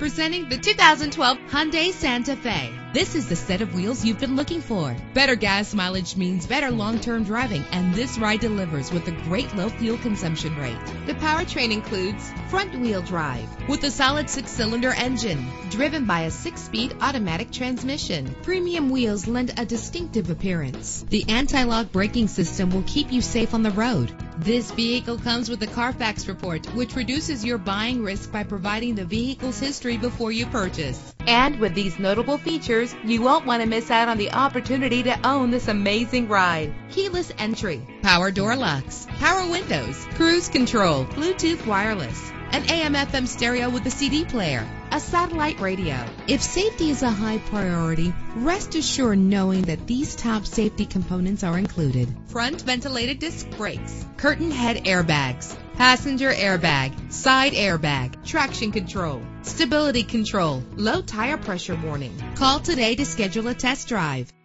Presenting the 2012 Hyundai Santa Fe. This is the set of wheels you've been looking for. Better gas mileage means better long-term driving, and this ride delivers with a great low fuel consumption rate. The powertrain includes front-wheel drive with a solid 6-cylinder engine driven by a 6-speed automatic transmission. Premium wheels lend a distinctive appearance. The anti-lock braking system will keep you safe on the road. This vehicle comes with a Carfax report, which reduces your buying risk by providing the vehicle's history before you purchase. And with these notable features, you won't want to miss out on the opportunity to own this amazing ride. Keyless entry, power door locks, power windows, cruise control, Bluetooth wireless, an AM/FM stereo with a CD player, a satellite radio. If safety is a high priority, rest assured knowing that these top safety components are included: front ventilated disc brakes, curtain head airbags, passenger airbag, side airbag, traction control, stability control, low tire pressure warning. Call today to schedule a test drive.